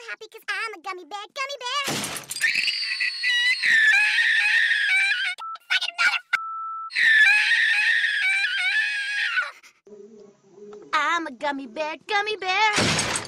happy because I'm a gummy bear. Gummy bear! I'm a gummy bear. Gummy bear!